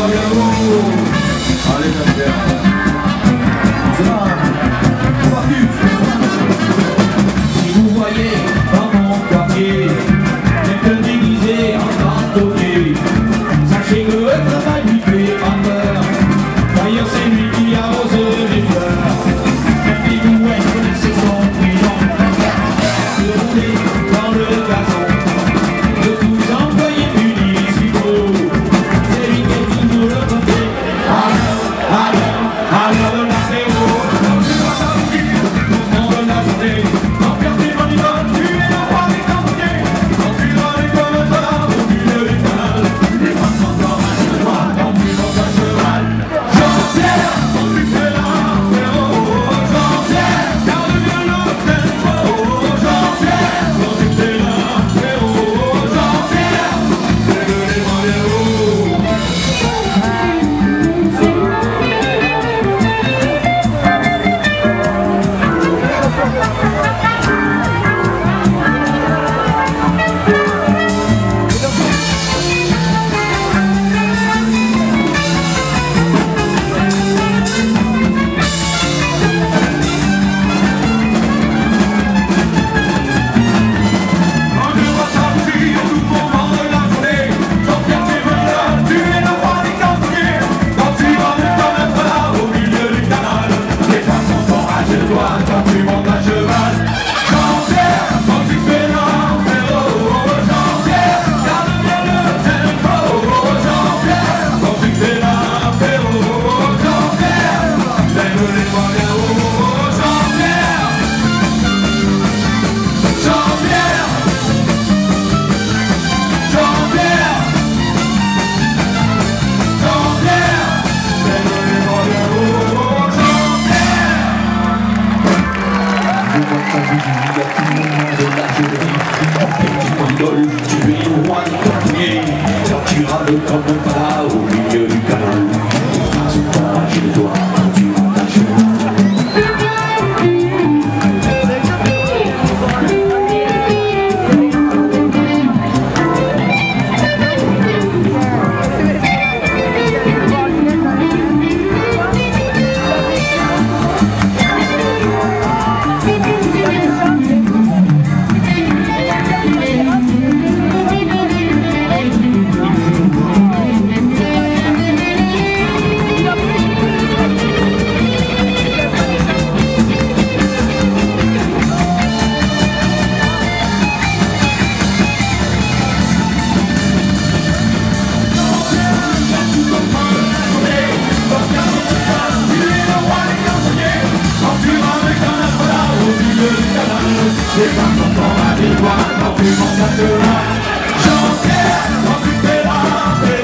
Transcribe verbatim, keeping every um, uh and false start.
Allez, j'espère. Si vous voyez dans mon quartier quelqu'un déguisé en cantonnier, sachez que le travail lui fait pas peur. D'ailleurs c'est lui qui arrose les fleurs. Même les mouettes connaissent son prénom. Se rouler dans le gazon de tous les employés municipaux. C'est lui qui est toujours le côté. Alors, alors, alors l'apéro. Tu es roi du cantonnier, quand tu rames comme un plat au milieu du canal. À ce temps, je dois quand tu montes à cheval. C'est pas content à victoire quand tu montes à cheval. Jean-Pierre, quand tu fais la paix.